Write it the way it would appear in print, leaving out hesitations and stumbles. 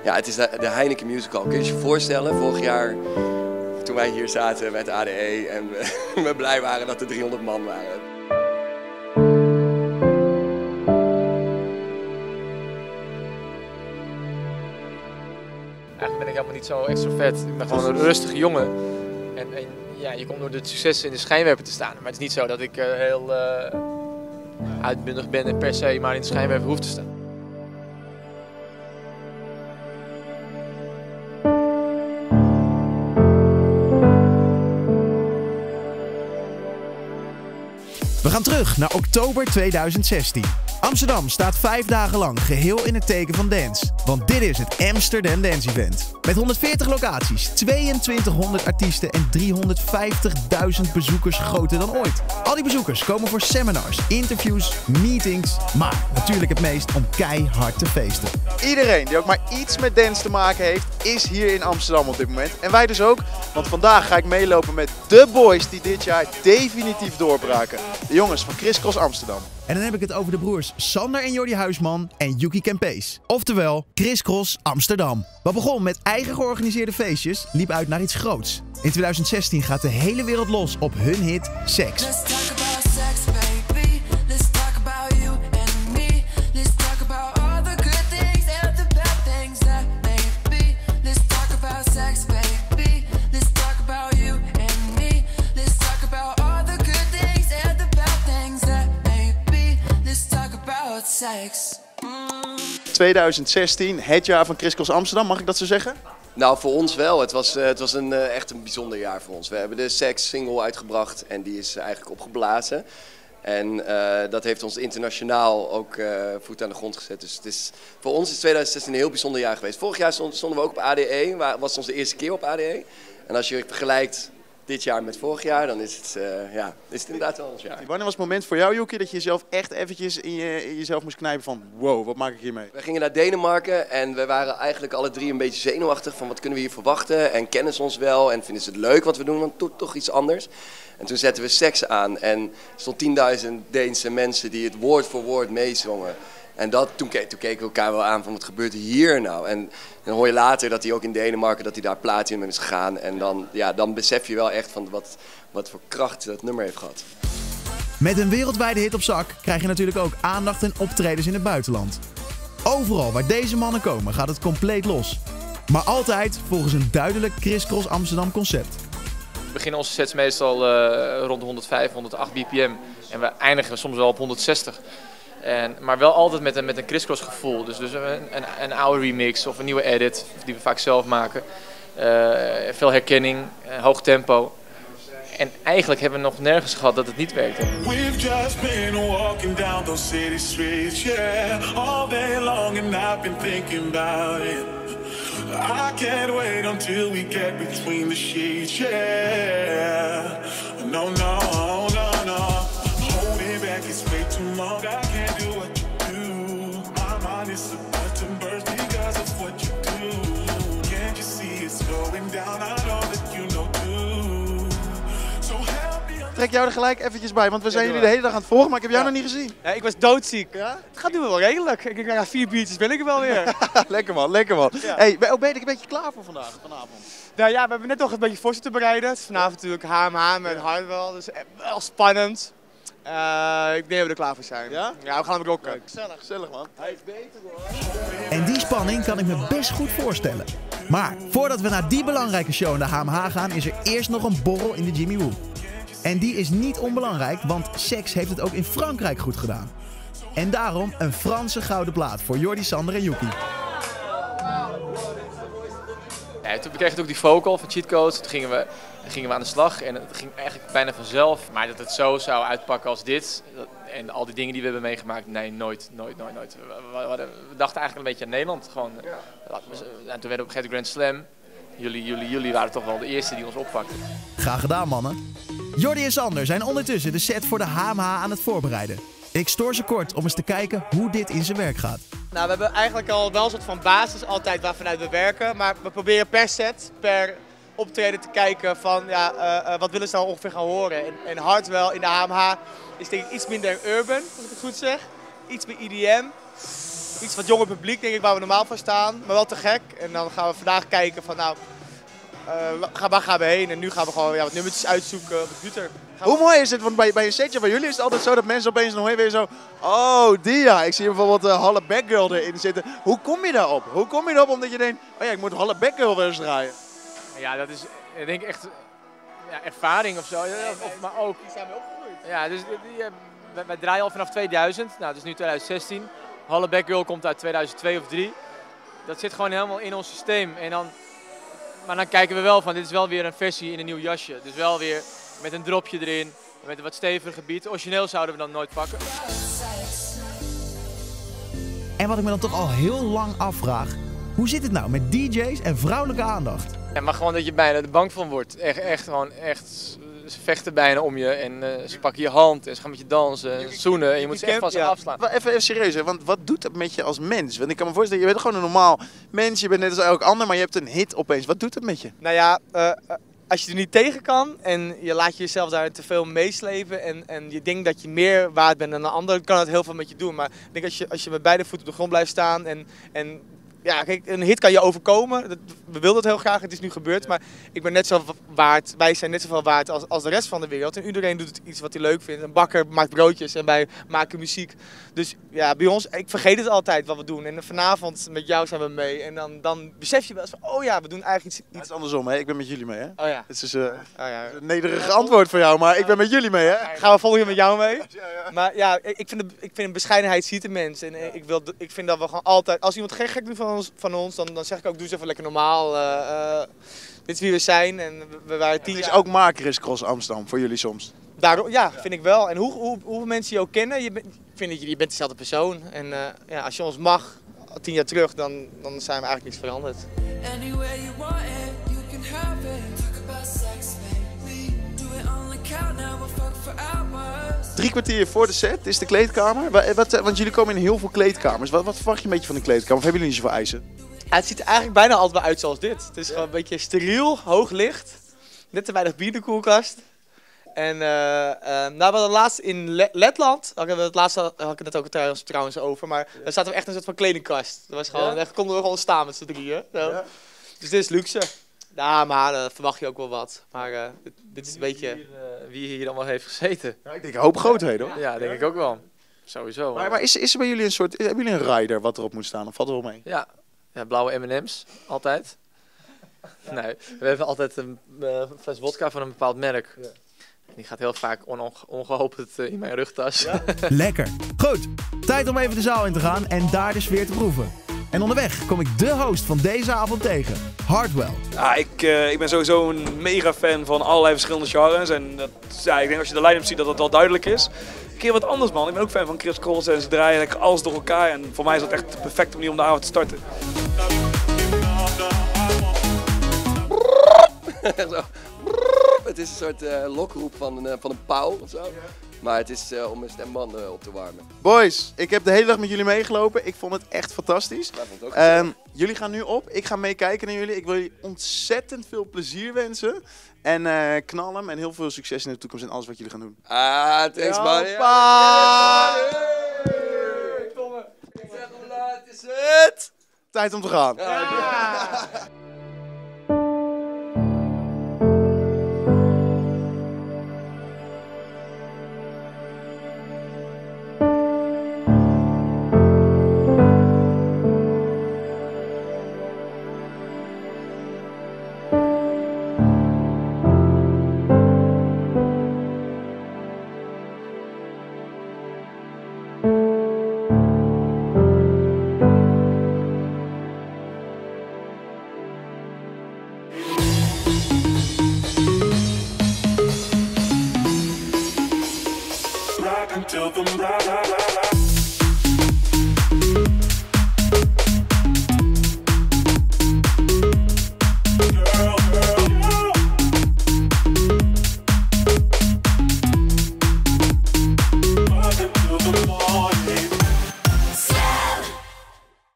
Ja, het is de Heineken Musical. Kun je je voorstellen, vorig jaar toen wij hier zaten met ADE en we blij waren dat er 300 man waren. Eigenlijk ben ik helemaal niet zo extrovert. Ik ben gewoon een rustige jongen. En ja, je komt door de successen in de schijnwerper te staan. Maar het is niet zo dat ik heel uitbundig ben en per se maar in de schijnwerper hoef te staan. We gaan terug naar oktober 2016. Amsterdam staat 5 dagen lang geheel in het teken van dance. Want dit is het Amsterdam Dance Event. Met 140 locaties, 2200 artiesten en 350.000 bezoekers groter dan ooit. Al die bezoekers komen voor seminars, interviews, meetings, maar natuurlijk het meest om keihard te feesten. Iedereen die ook maar iets met dance te maken heeft, is hier in Amsterdam op dit moment. En wij dus ook, want vandaag ga ik meelopen met de boys die dit jaar definitief doorbraken. De jongens van Criss Cross Amsterdam. En dan heb ik het over de broers Sander en Jordi Huisman en Yuki Kempees. Oftewel Criss Cross Amsterdam. Wat begon met eigen georganiseerde feestjes, liep uit naar iets groots. In 2016 gaat de hele wereld los op hun hit Sex. Sex. 2016, het jaar van Criss Cross Amsterdam, mag ik dat zo zeggen? Nou, voor ons wel. Het was echt een bijzonder jaar voor ons. We hebben de Sex single uitgebracht en die is eigenlijk opgeblazen. En dat heeft ons internationaal ook voet aan de grond gezet. Dus voor ons is 2016 een heel bijzonder jaar geweest. Vorig jaar stonden we ook op ADE, was onze eerste keer op ADE. En als je vergelijkt dit jaar met vorig jaar, dan is het inderdaad wel ons jaar. Wanneer was het moment voor jou, Yuki, dat je jezelf echt eventjes in jezelf moest knijpen van wow, wat maak ik hiermee? We gingen naar Denemarken en we waren eigenlijk alle drie een beetje zenuwachtig van wat kunnen we hier verwachten en kennen ze ons wel en vinden ze het leuk wat we doen, want toch iets anders. En toen zetten we Sex aan en er stond 10.000 Deense mensen die het woord voor woord meezongen. En toen keken we elkaar wel aan van wat gebeurt hier nou? En dan hoor je later dat hij ook in Denemarken, dat hij daar platinum is gegaan. En dan besef je wel echt van wat voor kracht dat nummer heeft gehad. Met een wereldwijde hit op zak krijg je natuurlijk ook aandacht en optredens in het buitenland. Overal waar deze mannen komen gaat het compleet los. Maar altijd volgens een duidelijk Criss Cross Amsterdam concept. We beginnen onze sets meestal rond de 105, 108 bpm. En we eindigen soms wel op 160. Maar wel altijd met een Criss Cross gevoel. Dus een oude remix of een nieuwe edit die we vaak zelf maken. Veel herkenning, hoog tempo. En eigenlijk hebben we nog nergens gehad dat het niet werkte. We've just been walking down those city streets, yeah, all day long and I've been thinking about it. I can't wait until we get between the sheets, yeah. No, no, no, no. Holding back is way too long. I can't do what you do. My mind is about to burst because of what you do. Can't you see it's going down? I know that you know too. So help me. Trek jou er gelijk eventjes bij, want we zijn jullie de hele dag aan het volgen, maar ik heb jou nog niet gezien. Ja, ik was doodziek. Ja? Het gaat nu wel redelijk. Ik denk, na 4 biertjes ben ik er wel weer. Lekker man, lekker man. Ja. Hey, ben je er een beetje klaar voor vanavond? Nou ja, we hebben net nog een beetje voor zitten bereiden. Het is vanavond natuurlijk HMH met Hardwell, dus wel spannend. Ik denk dat we er klaar voor zijn. Ja? Ja, we gaan hem rocken. Gezellig man. Hij is beter hoor. En die spanning kan ik me best goed voorstellen. Maar voordat we naar die belangrijke show in de HMH gaan, is er eerst nog een borrel in de Jimmy Woo. En die is niet onbelangrijk, want Sex heeft het ook in Frankrijk goed gedaan. En daarom een Franse gouden plaat voor Jordi, Sander en Yuki. Ja, toen kregen we ook die vocal van Cheat Codes. Toen gingen we aan de slag en het ging eigenlijk bijna vanzelf. Maar dat het zo zou uitpakken als dit en al die dingen die we hebben meegemaakt, nee, nooit. We dachten eigenlijk een beetje aan Nederland. Gewoon. En toen werden we op een gegeven moment Grand Slam. Jullie waren toch wel de eerste die ons oppakten. Graag gedaan, mannen. Jordi en Sander zijn ondertussen de set voor de HMH aan het voorbereiden. Ik stoor ze kort om eens te kijken hoe dit in zijn werk gaat. Nou, we hebben eigenlijk al wel een soort van basis altijd waarvanuit we werken. Maar we proberen per set, per optreden te kijken van ja, wat willen ze nou ongeveer gaan horen. En Hardwell in de HMH is denk ik iets minder urban, als ik het goed zeg. Iets meer EDM. iets wat jonger publiek, denk ik, waar we normaal van staan. Maar wel te gek. En dan gaan we vandaag kijken van nou, waar gaan we heen? En nu gaan we gewoon wat nummertjes uitzoeken op de computer. Hoe mooi is het? Want bij een setje van jullie is het altijd zo dat mensen opeens nog weer zo... Oh, die ja. Ik zie bijvoorbeeld Halle Backgirl erin zitten. Hoe kom je daarop? Hoe kom je erop omdat je denkt... Oh ja, ik moet Halle Backgirl weer eens draaien. Ja, dat is denk ik echt ervaring of zo. Maar ook... Die zijn we opgegroeid. Ja, dus wij draaien al vanaf 2000. Nou, het is nu 2016. Halle Backgirl komt uit 2002 of 2003. Dat zit gewoon helemaal in ons systeem. Maar dan kijken we wel van, dit is wel weer een versie in een nieuw jasje. Dus wel weer met een dropje erin, met een wat steviger beat. Origineel zouden we dan nooit pakken. En wat ik me dan toch al heel lang afvraag. Hoe zit het nou met DJ's en vrouwelijke aandacht? Ja, maar gewoon dat je bijna de bang van wordt. Echt, ze vechten bijna om je en ze pakken je hand en ze gaan met je dansen en zoenen. En je moet ze echt van ze afslaan. Even serieus, hè? Want wat doet dat met je als mens? Want ik kan me voorstellen, je bent gewoon een normaal mens, je bent net als elk ander, maar je hebt een hit opeens. Wat doet dat met je? Nou ja, als je er niet tegen kan en je laat jezelf daar te veel meeslepen en je denkt dat je meer waard bent dan een ander, kan het heel veel met je doen. Maar ik denk als je met beide voeten op de grond blijft staan en ja, kijk, een hit kan je overkomen. We wilden het heel graag, het is nu gebeurd. Maar ik ben net zo waard, wij zijn net zoveel waard als de rest van de wereld. En iedereen doet iets wat hij leuk vindt. Een bakker maakt broodjes en wij maken muziek. Dus ja, bij ons, ik vergeet het altijd wat we doen. En vanavond met jou zijn we mee. En dan besef je wel eens van, oh ja, we doen eigenlijk iets... Het is andersom, hè? Ik ben met jullie mee, hè? Oh ja. Het is een nederig antwoord voor jou, maar ik ben met jullie mee, hè? Gaan we volgend jaar met jou mee? Maar ja, ik vind bescheidenheid ziet de mens. En ik vind dat we gewoon altijd, als iemand gek doet van ons, dan zeg ik ook, doe eens even lekker normaal. Dit is wie we zijn en we waren 10 jaar. Het is ook maar Crisscross Amsterdam voor jullie soms. Daarom, ja, vind ik wel. En hoeveel mensen je ook kennen, je bent dezelfde persoon. En ja, als je ons mag, 10 jaar terug, dan zijn we eigenlijk niets veranderd. Anywhere you want it, you can have it. Talk about sex, baby. Do it on the count now, we'll fuck for hours. 3 kwartier voor de set is de kleedkamer. Want jullie komen in heel veel kleedkamers. Wat verwacht je een beetje van de kleedkamer? Of hebben jullie niet zoveel eisen? Ja, het ziet er eigenlijk bijna altijd wel uit zoals dit. Het is gewoon een beetje steriel, hoog licht. Net te weinig bier in de koelkast. En nou, we hadden laatst in Letland, had ik het net ook trouwens over, maar daar zaten we echt in een soort van kledingkast. Dat was gewoon, echt konden we gewoon staan met z'n drieën. Ja. Dus dit is luxe. Ja, maar verwacht je ook wel wat. Maar dit is een beetje... Wie hier allemaal heeft gezeten. Ja, ik denk een hoop grootheden, hoor. Ja, denk ik ook wel. Sowieso. Maar is er bij jullie een soort... Hebben jullie een rider wat erop moet staan? Of valt er wel mee? Ja, blauwe M&M's, altijd. Nee, we hebben altijd een fles wodka van een bepaald merk. Ja. Die gaat heel vaak ongeopend in mijn rugtas. Ja. Lekker. Goed, tijd om even de zaal in te gaan en daar de sfeer te proeven. En onderweg kom ik de host van deze avond tegen, Hardwell. Ja, ik ben sowieso een mega fan van allerlei verschillende genres. En dat, ja, ik denk als je de line-up ziet dat wel duidelijk is. Een keer wat anders, man. Ik ben ook fan van Crisscross en ze draaien lekker alles door elkaar. En voor mij is dat echt de perfecte manier om de avond te starten. Het is een soort lokroep van een pauw of zo. Maar het is om een stembanden op te warmen. Boys, ik heb de hele dag met jullie meegelopen. Ik vond het echt fantastisch. Ja, vond het ook jullie gaan nu op. Ik ga meekijken naar jullie. Ik wil jullie ontzettend veel plezier wensen. En knal hem en heel veel succes in de toekomst en alles wat jullie gaan doen. Ah, thanks man. Tijd om te gaan. Ja.